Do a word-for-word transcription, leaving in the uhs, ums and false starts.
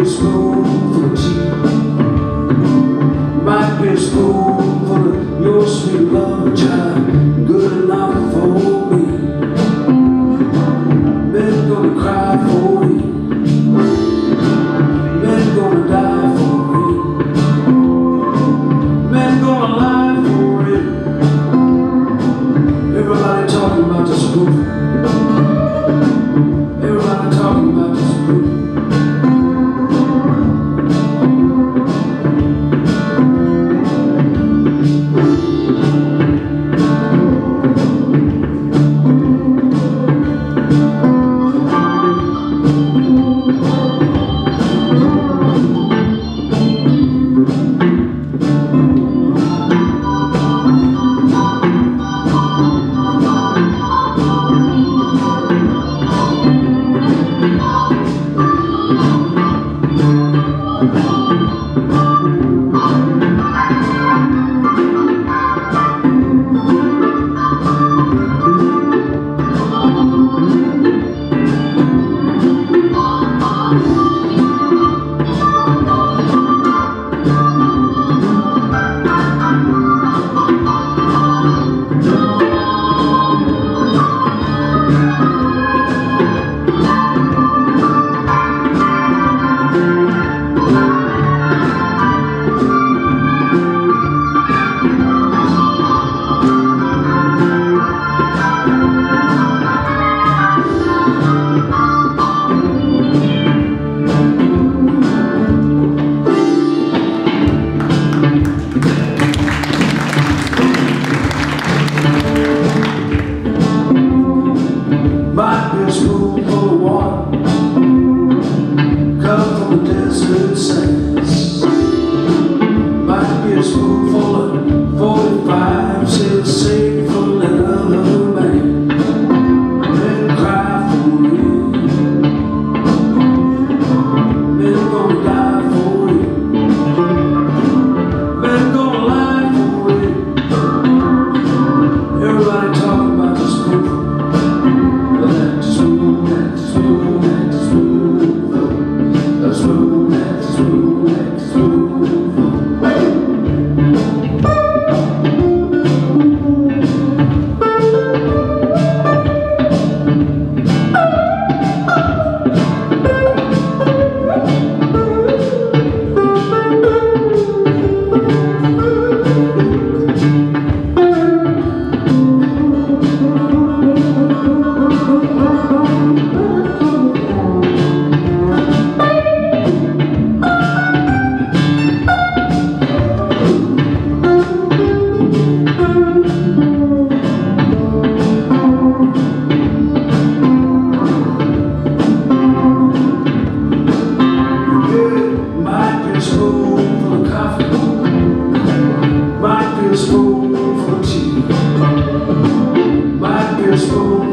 a spoonful of tea. Might be a spoonful of your sweet love, child, good enough for me. Men gonna cry for you, men gonna die for you, men gonna lie for you. Everybody talking about the spoonful. Everybody talking about the spoonful. Might be a spoonful of water, come from the desert sands. Might be a spoonful of forty-five, says save for another man. Men cry for you, men gonna die for you, men gonna lie for you. Everybody talking about the spoonful. Spoonful of coffee, might be a spoonful of tea, might be a spoon.